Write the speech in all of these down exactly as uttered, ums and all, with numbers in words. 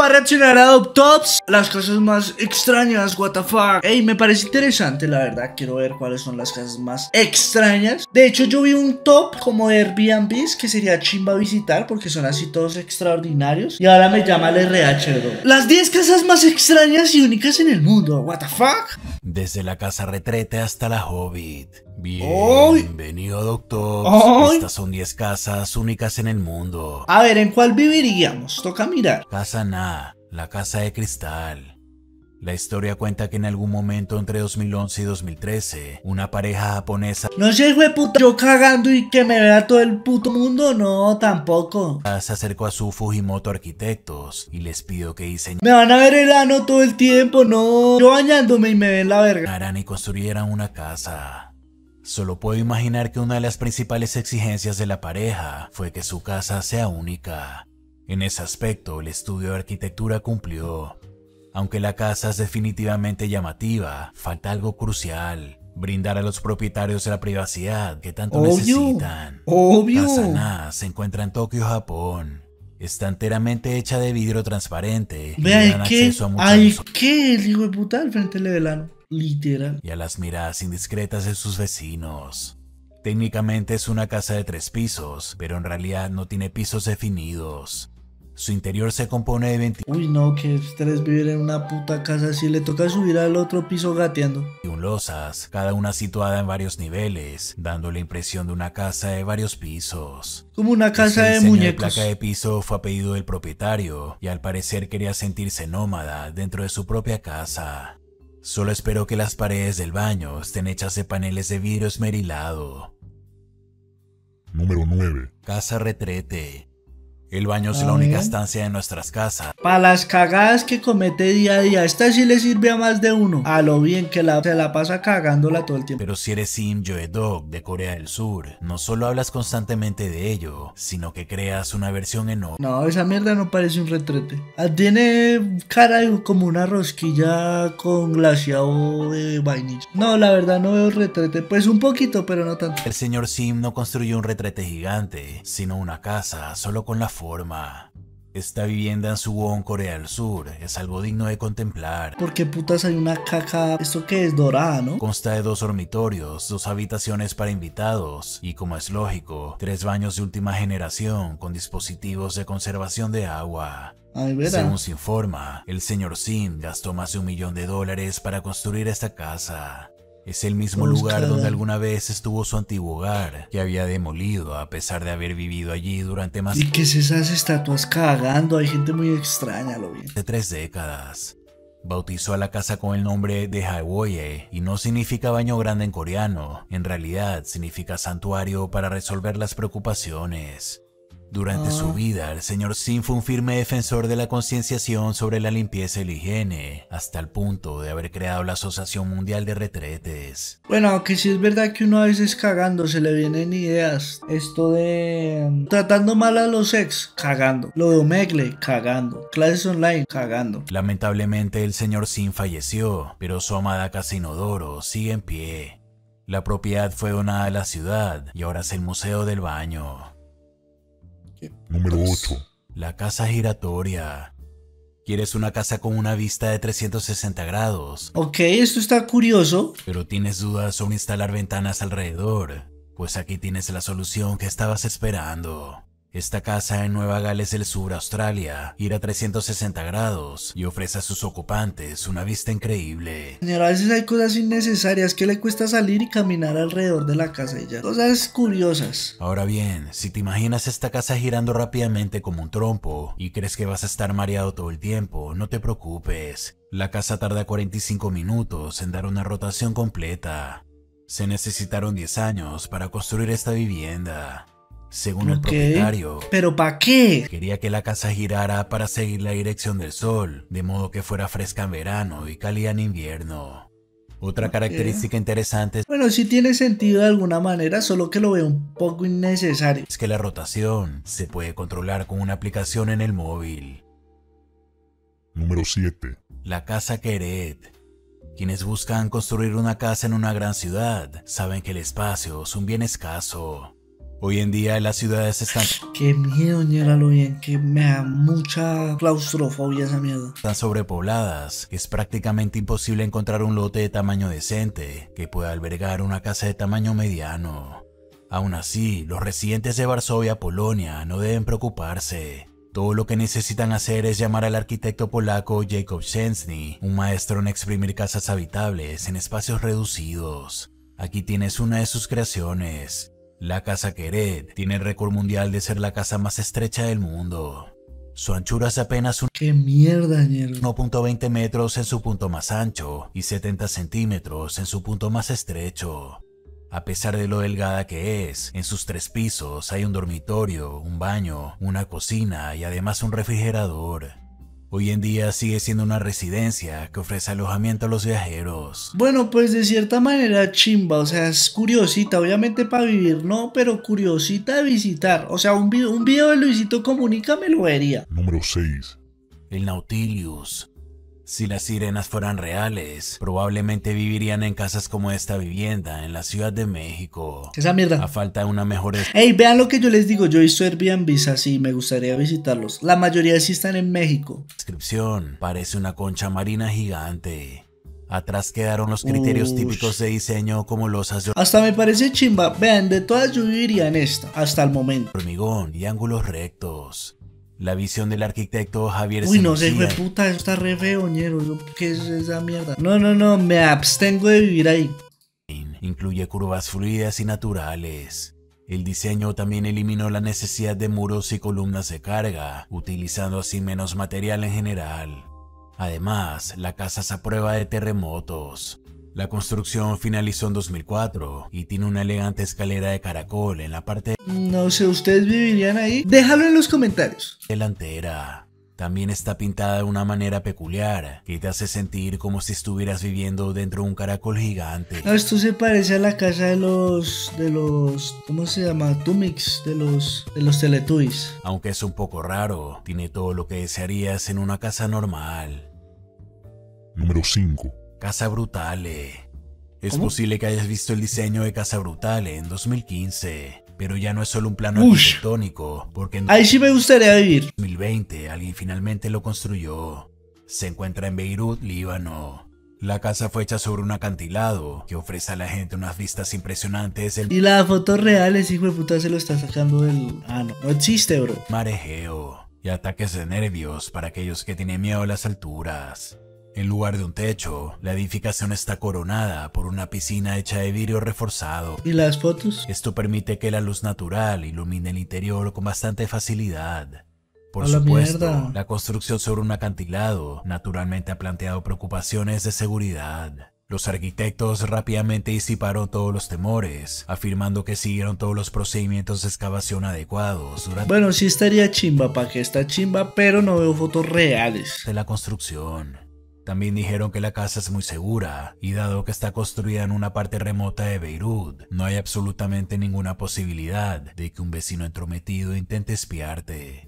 va a reaccionar a Doptops, las cosas más extrañas, what the fuck. Ey, me parece interesante, la verdad. Quiero ver cuáles son las casas más extrañas. De hecho, yo vi un top como de Airbnbs que sería chimba visitar porque son así todos extraordinarios. Y ahora me llama el R H, bro. Las diez casas más extrañas y únicas en el mundo, what the fuck. Desde la casa retrete hasta la Hobbit. ¡Ay! Bienvenido, doctor. ¡Ay! Estas son diez casas únicas en el mundo. A ver, ¿en cuál viviríamos? Toca mirar. Casa Na, la casa de cristal. La historia cuenta que en algún momento entre dos mil once y dos mil trece, una pareja japonesa No sé, hijo de puta, yo cagando y que me vea todo el puto mundo, no, tampoco. se acercó a su Fujimoto Arquitectos y les pidió que diseñaran Me van a ver el ano todo el tiempo, no. Yo bañándome y me ven la verga. y construyeran una casa. Solo puedo imaginar que una de las principales exigencias de la pareja fue que su casa sea única. En ese aspecto, el estudio de arquitectura cumplió. Aunque la casa es definitivamente llamativa, falta algo crucial: brindar a los propietarios la privacidad que tanto Obvio, necesitan. obvio. Casa Na se encuentra en Tokio, Japón. Está enteramente hecha de vidrio transparente y Vea, dan ¿qué? acceso a muchos Ay, ¿qué? El hijo de puta al frente del ano. Literal. y a las miradas indiscretas de sus vecinos. Técnicamente es una casa de tres pisos, pero en realidad no tiene pisos definidos. Su interior se compone de Uy, no, que estrés vivir en una puta casa así. Le toca subir al otro piso gateando. veintiuna losas, cada una situada en varios niveles, dando la impresión de una casa de varios pisos. Como una casa Este de diseño muñecos. de placa de piso fue a pedido del propietario y al parecer quería sentirse nómada dentro de su propia casa. Solo espero que las paredes del baño estén hechas de paneles de vidrio esmerilado. Número nueve. Casa retrete. El baño es A la única ver. estancia de nuestras casas. Para las cagadas que comete día a día. Esta sí le sirve a más de uno. A lo bien que la, se la pasa cagándola todo el tiempo. Pero si eres Sim Joe-dog de Corea del Sur, no solo hablas constantemente de ello, sino que creas una versión enorme. No, esa mierda no parece un retrete. Ah, tiene cara de como una rosquilla con glaseado de vainilla. No, la verdad no veo retrete. Pues un poquito, pero no tanto. El señor Sim no construyó un retrete gigante, sino una casa solo con la forma. Esta vivienda en Suwon, Corea del Sur, es algo digno de contemplar. ¿Por qué putas hay una caca? Esto que es dorada, ¿no? Consta de dos dormitorios, dos habitaciones para invitados y, como es lógico, tres baños de última generación con dispositivos de conservación de agua. Ay, verá. Según se informa, el señor Sim gastó más de un millón de dólares para construir esta casa. Es el mismo Pues, lugar caray. donde alguna vez estuvo su antiguo hogar, que había demolido a pesar de haber vivido allí durante más ¿Y qué es esas estatuas cagando? Hay gente muy extraña, lo bien. de tres décadas. Bautizó a la casa con el nombre de Haewoye y no significa baño grande en coreano, en realidad significa santuario para resolver las preocupaciones. Durante Ah. su vida, el señor Sim fue un firme defensor de la concienciación sobre la limpieza y la higiene, hasta el punto de haber creado la Asociación Mundial de Retretes. Bueno, aunque sí es verdad que uno a veces cagando se le vienen ideas. Esto de um, tratando mal a los ex, cagando. Lo de Omegle, cagando. Clases online, cagando. Lamentablemente, el señor Sim falleció, pero su amada casa inodoro sigue en pie. La propiedad fue donada a la ciudad y ahora es el Museo del Baño. Número ocho. La casa giratoria. ¿Quieres una casa con una vista de trescientos sesenta grados, Ok, esto está curioso. pero tienes dudas sobre instalar ventanas alrededor? Pues aquí tienes la solución que estabas esperando. Esta casa en Nueva Gales del Sur, Australia, gira trescientos sesenta grados y ofrece a sus ocupantes una vista increíble. Señora, a veces hay cosas innecesarias que le cuesta salir y caminar alrededor de la casa y ya. Cosas curiosas. Ahora bien, si te imaginas esta casa girando rápidamente como un trompo y crees que vas a estar mareado todo el tiempo, no te preocupes. La casa tarda cuarenta y cinco minutos en dar una rotación completa. Se necesitaron diez años para construir esta vivienda. Según el Ok, propietario, ¿pero para qué? quería que la casa girara para seguir la dirección del sol, de modo que fuera fresca en verano y cálida en invierno. Otra Ok. característica interesante Bueno, sí tiene sentido de alguna manera, solo que lo veo un poco innecesario. es que la rotación se puede controlar con una aplicación en el móvil. Número siete. La casa Keret. Quienes buscan construir una casa en una gran ciudad saben que el espacio es un bien escaso. Hoy en día las ciudades están Qué miedo, ñera, lo bien, que me da mucha claustrofobia esa mierda. tan sobrepobladas que es prácticamente imposible encontrar un lote de tamaño decente que pueda albergar una casa de tamaño mediano. Aún así, los residentes de Varsovia, Polonia, no deben preocuparse. Todo lo que necesitan hacer es llamar al arquitecto polaco Jacob Szczęsny, un maestro en exprimir casas habitables en espacios reducidos. Aquí tienes una de sus creaciones. La Casa Queret tiene el récord mundial de ser la casa más estrecha del mundo. Su anchura es apenas Qué mierda, ñero. uno punto veinte metros en su punto más ancho y setenta centímetros en su punto más estrecho. A pesar de lo delgada que es, en sus tres pisos hay un dormitorio, un baño, una cocina y además un refrigerador. Hoy en día sigue siendo una residencia que ofrece alojamiento a los viajeros. Bueno, pues de cierta manera chimba, o sea, es curiosita, obviamente para vivir no, pero curiosita de visitar. O sea, un video, un video de Luisito Comunica me lo vería. Número seis. El Nautilus. Si las sirenas fueran reales, probablemente vivirían en casas como esta vivienda en la Ciudad de México. Esa mierda. A falta de una mejor Ey, vean lo que yo les digo, yo he visto Airbnbs así, me gustaría visitarlos. La mayoría sí están en México. descripción, parece una concha marina gigante. Atrás quedaron los criterios Ush. típicos de diseño como losas de Hasta me parece chimba. Vean, de todas yo viviría en esta, hasta el momento. hormigón y ángulos rectos. La visión del arquitecto Javier Uy, no sé, Senucía fue puta, eso está re feo, ñero. yo- ¿Qué es esa mierda? No, no, no, me abstengo de vivir ahí. incluye curvas fluidas y naturales. El diseño también eliminó la necesidad de muros y columnas de carga, utilizando así menos material en general. Además, la casa es a prueba de terremotos. La construcción finalizó en dos mil cuatro y tiene una elegante escalera de caracol en la parte No sé, ¿ustedes vivirían ahí? Déjalo en los comentarios. delantera. También está pintada de una manera peculiar que te hace sentir como si estuvieras viviendo dentro de un caracol gigante. No, esto se parece a la casa de los, de los, ¿cómo se llama? Tumix, de los, de los Teletubbies. Aunque es un poco raro, tiene todo lo que desearías en una casa normal. Número cinco. Casa Brutale. Es ¿Cómo? posible que hayas visto el diseño de Casa Brutale en dos mil quince, pero ya no es solo un plano Ush. arquitectónico, porque en Ahí sí me gustaría vivir. dos mil veinte alguien finalmente lo construyó. Se encuentra en Beirut, Líbano. La casa fue hecha sobre un acantilado que ofrece a la gente unas vistas impresionantes del Y las fotos reales, hijo de puta, se lo está sacando del... Ah, no, no existe, bro. mar Egeo y ataques de nervios para aquellos que tienen miedo a las alturas. En lugar de un techo, la edificación está coronada por una piscina hecha de vidrio reforzado. ¿Y las fotos? Esto permite que la luz natural ilumine el interior con bastante facilidad. Por A la supuesto, mierda. la construcción sobre un acantilado naturalmente ha planteado preocupaciones de seguridad. Los arquitectos rápidamente disiparon todos los temores, afirmando que siguieron todos los procedimientos de excavación adecuados durante Bueno, sí estaría chimba, pa' que está chimba, pero no veo fotos reales. la construcción. También dijeron que la casa es muy segura, y dado que está construida en una parte remota de Beirut, no hay absolutamente ninguna posibilidad de que un vecino entrometido intente espiarte.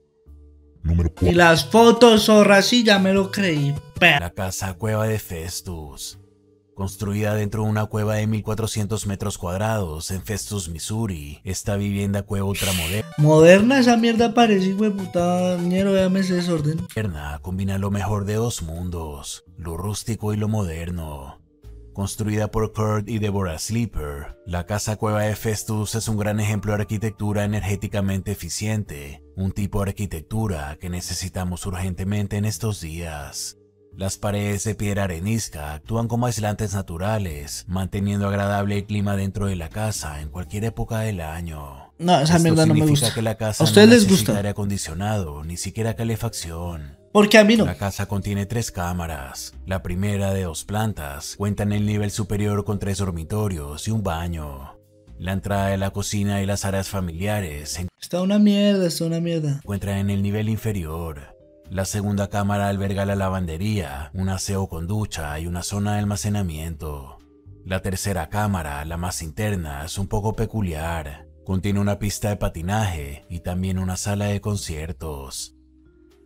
Número Y cuatro. las fotos, zorra, sí, ya me lo creí. Pe- La casa Cueva de Festus. Construida dentro de una cueva de mil cuatrocientos metros cuadrados en Festus, Missouri, esta vivienda cueva ultramoderna Moderna esa mierda parece, hijo de puta, ñero, véame ese desorden. combina lo mejor de dos mundos, lo rústico y lo moderno. Construida por Kurt y Deborah Sleeper, la casa Cueva de Festus es un gran ejemplo de arquitectura energéticamente eficiente, un tipo de arquitectura que necesitamos urgentemente en estos días. Las paredes de piedra arenisca actúan como aislantes naturales, manteniendo agradable el clima dentro de la casa en cualquier época del año. No, esa Esto mierda no me significa gusta. que la casa ¿A ustedes no les necesita gusta? aire acondicionado, ni siquiera calefacción. Porque a mí no. La casa contiene tres cámaras. La primera, de dos plantas, cuenta en el nivel superior con tres dormitorios y un baño. La entrada de la cocina y las áreas familiares se Está una mierda, está una mierda. encuentran en el nivel inferior. La segunda cámara alberga la lavandería, un aseo con ducha y una zona de almacenamiento. La tercera cámara, la más interna, es un poco peculiar. Contiene una pista de patinaje y también una sala de conciertos.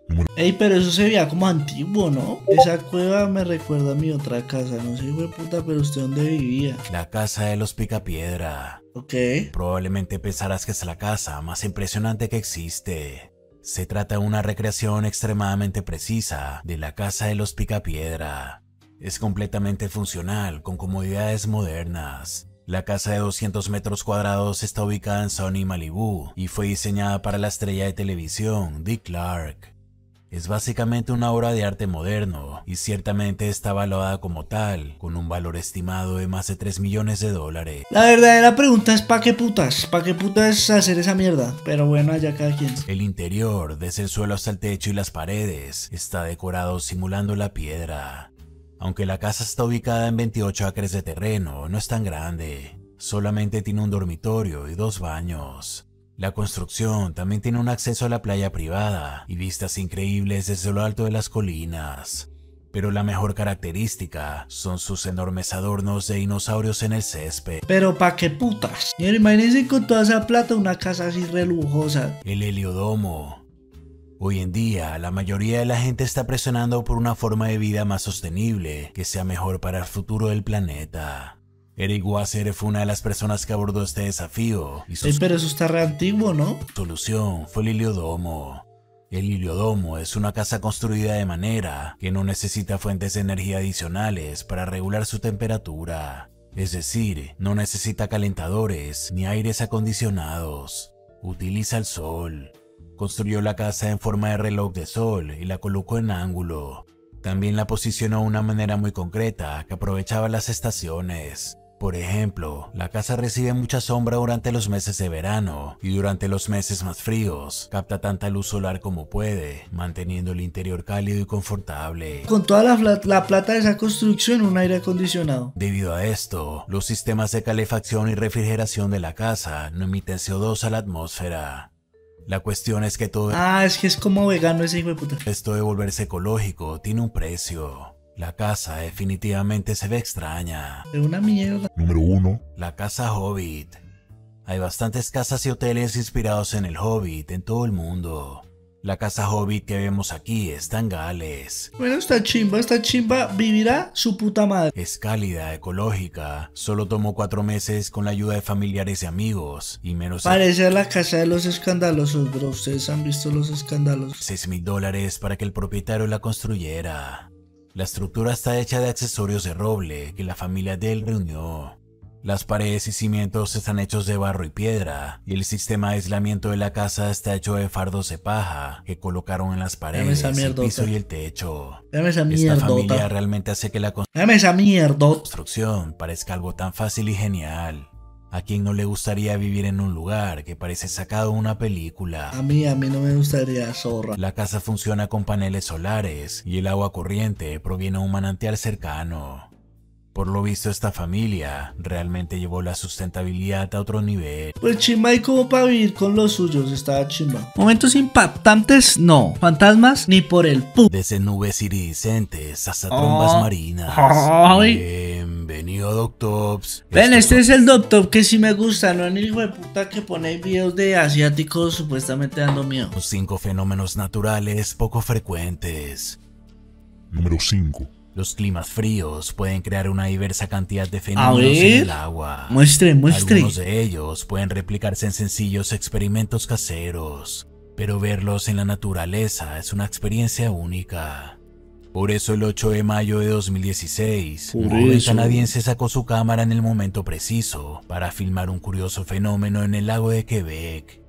Ey, pero eso se veía como antiguo, ¿no? Esa cueva me recuerda a mi otra casa. No sé, hijo de puta, pero ¿usted dónde vivía? La casa de los Picapiedra. Ok. Probablemente pensarás que es la casa más impresionante que existe. Se trata de una recreación extremadamente precisa de la casa de los Picapiedra. Es completamente funcional, con comodidades modernas. La casa de doscientos metros cuadrados está ubicada en Sunny, Malibú, y fue diseñada para la estrella de televisión Dick Clark. Es básicamente una obra de arte moderno, y ciertamente está valorada como tal, con un valor estimado de más de tres millones de dólares. La verdadera pregunta es ¿pa' qué putas? ¿Pa' qué putas hacer esa mierda? Pero bueno, allá cada quien. El interior, desde el suelo hasta el techo y las paredes, está decorado simulando la piedra. Aunque la casa está ubicada en veintiocho acres de terreno, no es tan grande. Solamente tiene un dormitorio y dos baños. La construcción también tiene un acceso a la playa privada y vistas increíbles desde lo alto de las colinas. Pero la mejor característica son sus enormes adornos de dinosaurios en el césped. Pero ¿pa' qué putas? Señor, imagínense con toda esa plata una casa así re lujosa. El heliodomo. Hoy en día, la mayoría de la gente está presionando por una forma de vida más sostenible, que sea mejor para el futuro del planeta. Eric Wasser fue una de las personas que abordó este desafío, y su Ey, pero eso está re antiguo, ¿no? solución fue el heliodomo. El heliodomo es una casa construida de manera que no necesita fuentes de energía adicionales para regular su temperatura. Es decir, no necesita calentadores ni aires acondicionados. Utiliza el sol. Construyó la casa en forma de reloj de sol y la colocó en ángulo. También la posicionó de una manera muy concreta que aprovechaba las estaciones. Por ejemplo, la casa recibe mucha sombra durante los meses de verano y durante los meses más fríos capta tanta luz solar como puede, manteniendo el interior cálido y confortable. Con toda la, pla- la plata de esa construcción, un aire acondicionado. Debido a esto, los sistemas de calefacción y refrigeración de la casa no emiten C O dos a la atmósfera. La cuestión es que todo Ah, es que es como vegano ese hijo de puta. esto de volverse ecológico tiene un precio. La casa definitivamente se ve extraña. Es una mierda. Número uno. La casa Hobbit. Hay bastantes casas y hoteles inspirados en el Hobbit en todo el mundo. La casa Hobbit que vemos aquí está en Gales. Bueno, esta chimba, esta chimba vivirá su puta madre. Es cálida, ecológica, solo tomó cuatro meses con la ayuda de familiares y amigos, y menos de Parece a la casa de los escandalosos, bro. Ustedes han visto los escándalos. seis mil dólares para que el propietario la construyera. La estructura está hecha de accesorios de roble que la familia de él reunió. Las paredes y cimientos están hechos de barro y piedra, y el sistema de aislamiento de la casa está hecho de fardos de paja que colocaron en las paredes, esa el mierdota. piso y el techo. Dame esa Esta familia mierdota. realmente hace que la Dame esa mierdota. construcción parezca algo tan fácil y genial. ¿A quién no le gustaría vivir en un lugar que parece sacado de una película? A mí, a mí no me gustaría, zorra. La casa funciona con paneles solares y el agua corriente proviene de un manantial cercano. Por lo visto, esta familia realmente llevó la sustentabilidad a otro nivel. Pues chimba y como para vivir con los suyos, estaba chimba. Momentos impactantes, no. Fantasmas, ni por el pu. Desde nubes iridiscentes hasta trombas Oh. marinas. Ay. Bienvenido, Doctops. Ven, Esto este es el doctor que sí me gusta, no el hijo de puta que pone videos de asiáticos supuestamente dando miedo. son cinco fenómenos naturales poco frecuentes. Número cinco. Los climas fríos pueden crear una diversa cantidad de A fenómenos en ver, el agua. muestre, muestre. Algunos de ellos pueden replicarse en sencillos experimentos caseros, pero verlos en la naturaleza es una experiencia única. Por eso el ocho de mayo de dos mil dieciséis, Por un joven eso. canadiense sacó su cámara en el momento preciso para filmar un curioso fenómeno en el lago de Quebec.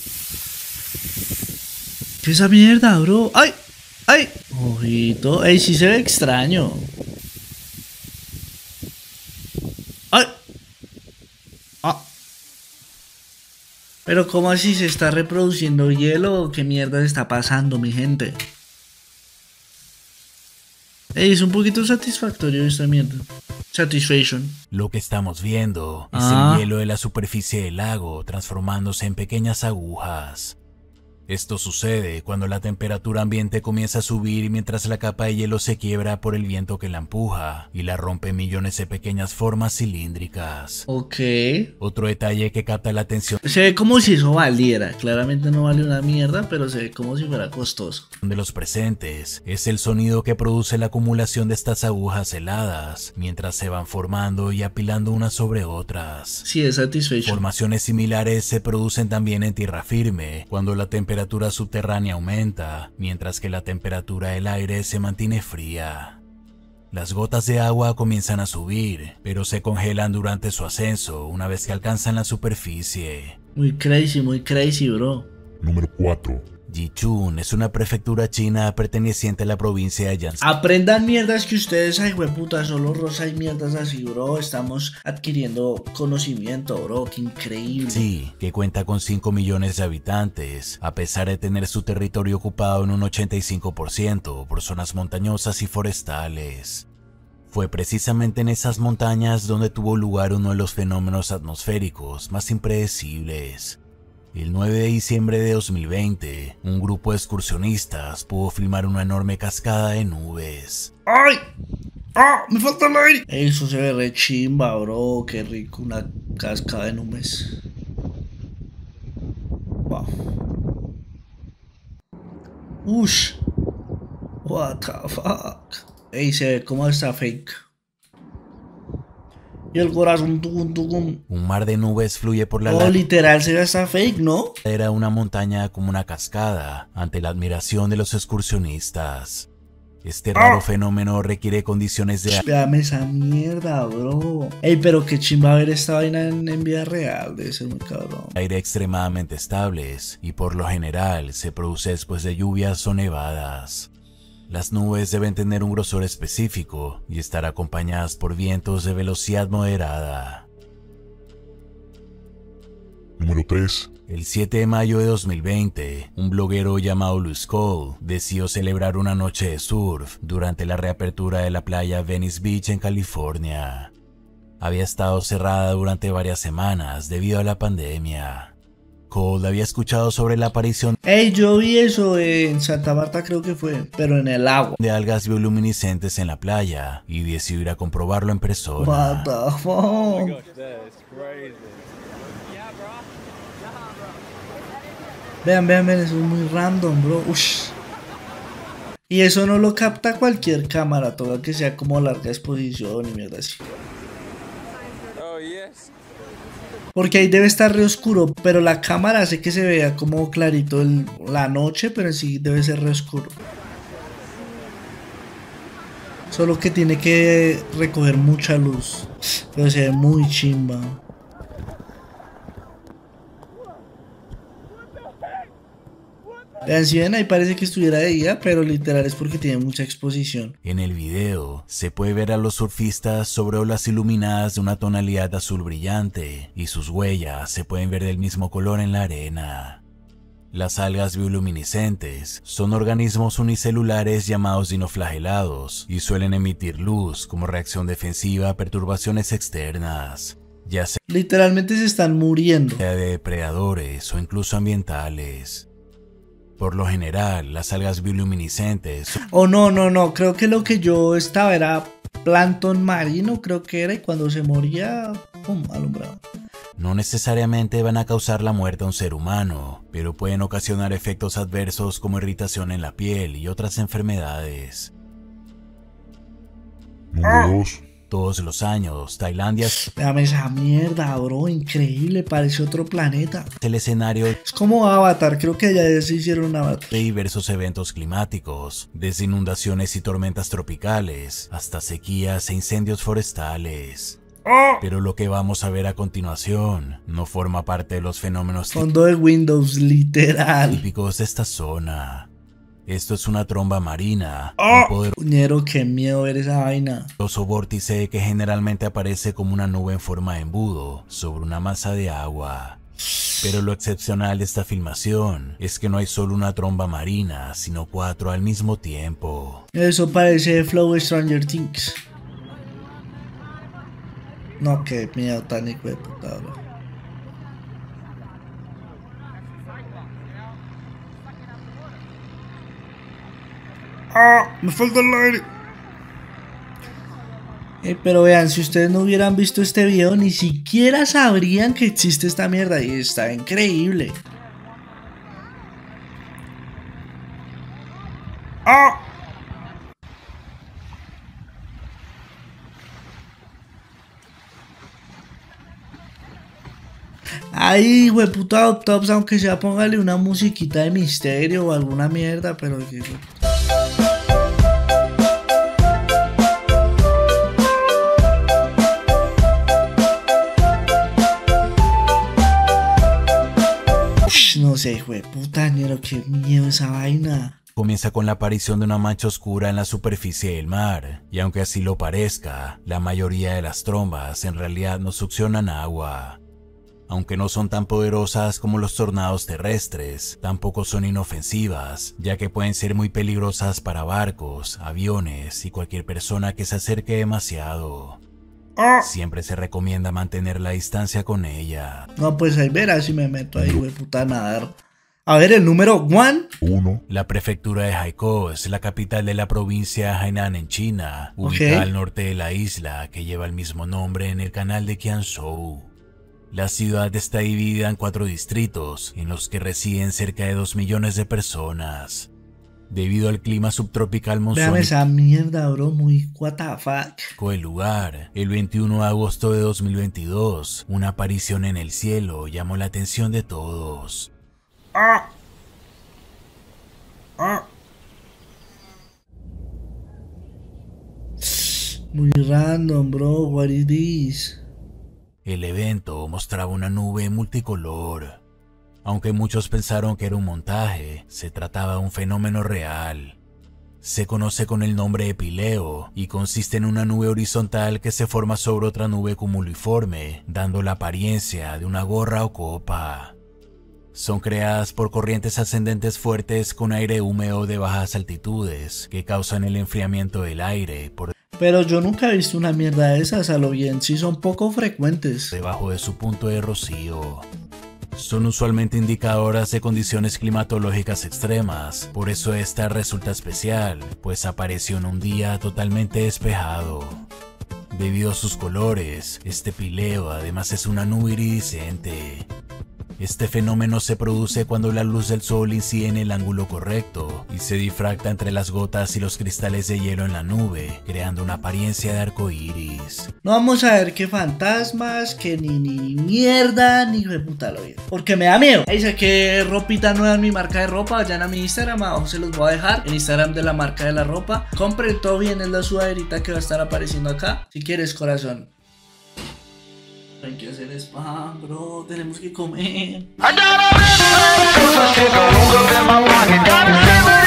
¿Qué es esa mierda, bro? ¡Ay! ¡Ay! Ojito. ¡Ey, sí se ve extraño! ¡Ay! ¡Ah! Pero ¿cómo así se está reproduciendo hielo? ¿Qué mierda está pasando, mi gente? Ey, es un poquito satisfactorio esta mierda. Satisfaction. Lo que estamos viendo es Ah. el hielo de la superficie del lago transformándose en pequeñas agujas. Esto sucede cuando la temperatura ambiente comienza a subir mientras la capa de hielo se quiebra por el viento que la empuja y la rompe en millones de pequeñas formas cilíndricas. Ok. Otro detalle que capta la atención Se ve como si eso valiera. Claramente no vale una mierda, pero se ve como si fuera costoso. de los presentes es el sonido que produce la acumulación de estas agujas heladas mientras se van formando y apilando unas sobre otras. Sí, es satisfecho. Formaciones similares se producen también en tierra firme cuando la temperatura subterránea aumenta, mientras que la temperatura del aire se mantiene fría. Las gotas de agua comienzan a subir, pero se congelan durante su ascenso una vez que alcanzan la superficie. Muy crazy, muy crazy, bro. Número cuatro. Jichun es una prefectura china perteneciente a la provincia de Jiangsu. Aprendan mierdas que ustedes, ay, hueputa, solo rosa y mierdas así, bro. Estamos adquiriendo conocimiento, bro. Qué increíble. Sí, que cuenta con cinco millones de habitantes, a pesar de tener su territorio ocupado en un ochenta y cinco por ciento por zonas montañosas y forestales. Fue precisamente en esas montañas donde tuvo lugar uno de los fenómenos atmosféricos más impredecibles. El nueve de diciembre de dos mil veinte, un grupo de excursionistas pudo filmar una enorme cascada de nubes. ¡Ay! ¡Ah! ¡Me falta el aire! Eso se ve re chimba, bro. Qué rico, una cascada de nubes. Wow. Ush. What the fuck. Ey, se ve como está fake. Y el corazón, tucum, tucum. Un mar de nubes fluye por la Oh, literal, se ve hasta fake, ¿no? ladera de una montaña como una cascada, ante la admiración de los excursionistas. Este raro fenómeno requiere condiciones de Véame esa mierda, bro. Ey, pero qué chimba ver esta vaina en, en vida real. Debe ser muy cabrón. aire extremadamente estables y por lo general se produce después de lluvias o nevadas. Las nubes deben tener un grosor específico y estar acompañadas por vientos de velocidad moderada. Número tres. El siete de mayo de dos mil veinte, un bloguero llamado Luz Cole decidió celebrar una noche de surf durante la reapertura de la playa Venice Beach en California. Había estado cerrada durante varias semanas debido a la pandemia. Cole había escuchado sobre la aparición Ey, yo vi eso en Santa Marta, creo que fue, pero en el agua. de algas bioluminiscentes en la playa y decidió ir a comprobarlo en persona. What the fuck. Vean, vean, vean, eso es muy random, bro. Ush. Y eso no lo capta cualquier cámara, toda que sea como larga exposición y mierda así. Porque ahí debe estar re oscuro, pero la cámara hace que se vea como clarito el- la noche, pero en sí debe ser re oscuro. Solo que tiene que recoger mucha luz, pero se ve muy chimba. Vean, si ven, ahí parece que estuviera de día, pero literal es porque tiene mucha exposición. En el video se puede ver a los surfistas sobre olas iluminadas de una tonalidad azul brillante y sus huellas se pueden ver del mismo color en la arena. Las algas bioluminiscentes son organismos unicelulares llamados dinoflagelados y suelen emitir luz como reacción defensiva a perturbaciones externas, ya sea Literalmente se están muriendo. de depredadores o incluso ambientales. Por lo general, las algas bioluminiscentes son Oh, no, no, no, creo que lo que yo estaba era plancton marino, creo que era, y cuando se moría, pum, alumbrado. no necesariamente van a causar la muerte a un ser humano, pero pueden ocasionar efectos adversos como irritación en la piel y otras enfermedades. Número dos. Todos los años, Tailandia es Déjame esa mierda, bro, increíble, parece otro planeta. el escenario Es como Avatar, creo que allá se hicieron un Avatar. de diversos eventos climáticos, desde inundaciones y tormentas tropicales hasta sequías e incendios forestales. Pero lo que vamos a ver a continuación no forma parte de los fenómenos Fondo de Windows, literal. típicos de esta zona. Esto es una tromba marina, un Puñero, qué miedo ver esa vaina. poderoso vórtice que generalmente aparece como una nube en forma de embudo sobre una masa de agua. Pero lo excepcional de esta filmación es que no hay solo una tromba marina, sino cuatro al mismo tiempo. Eso parece Flow Stranger Things. No, qué miedo tan hijo de puta, bro. Ah, me falta el aire. Eh, pero vean, si ustedes no hubieran visto este video, ni siquiera sabrían que existe esta mierda. Y está increíble. ¡Ah! Ay, hueputa Tops, aunque sea póngale una musiquita de misterio o alguna mierda, pero... Ush, no sé, hueputa, ñero, qué miedo esa vaina. Comienza con la aparición de una mancha oscura en la superficie del mar, y aunque así lo parezca, la mayoría de las trombas en realidad no succionan agua. Aunque no son tan poderosas como los tornados terrestres, tampoco son inofensivas, ya que pueden ser muy peligrosas para barcos, aviones y cualquier persona que se acerque demasiado. Siempre se recomienda mantener la distancia con ella. No, pues ahí verás si me meto ahí, hueputa, a nadar. A ver, el número one. Uno. La prefectura de Haikou es la capital de la provincia de Hainan en China, Okay. ubicada al norte de la isla que lleva el mismo nombre en el canal de Qianzhou. La ciudad está dividida en cuatro distritos, en los que residen cerca de dos millones de personas. Debido al clima subtropical Vean monzónico esa mierda, bro, muy what the fuck. del lugar, el veintiuno de agosto de dos mil veintidós, una aparición en el cielo llamó la atención de todos. Ah. Ah. Muy random, bro, what is this? El evento mostraba una nube multicolor. Aunque muchos pensaron que era un montaje, se trataba de un fenómeno real. Se conoce con el nombre de pileo y consiste en una nube horizontal que se forma sobre otra nube cumuliforme, dando la apariencia de una gorra o copa. Son creadas por corrientes ascendentes fuertes con aire húmedo de bajas altitudes que causan el enfriamiento del aire por Pero yo nunca he visto una mierda de esas, a lo bien, sí son poco frecuentes. debajo de su punto de rocío. Son usualmente indicadoras de condiciones climatológicas extremas, por eso esta resulta especial, pues apareció en un día totalmente despejado. Debido a sus colores, este pileo además es una nube iridiscente. Este fenómeno se produce cuando la luz del sol incide en el ángulo correcto y se difracta entre las gotas y los cristales de hielo en la nube, creando una apariencia de arco iris. No vamos a ver qué fantasmas, que ni, ni mierda, ni hijo de puta lo digo. Porque me da miedo. Ahí saqué ropita nueva en mi marca de ropa. Vayan a mi Instagram, abajo se los voy a dejar. El Instagram de la marca de la ropa. Compren todo bien, es la sudaderita que va a estar apareciendo acá. Si quieres, corazón. Hay que hacer spam, bro. Tenemos que comer. I got a red flag, 'cause I take a look at my pocket. Got a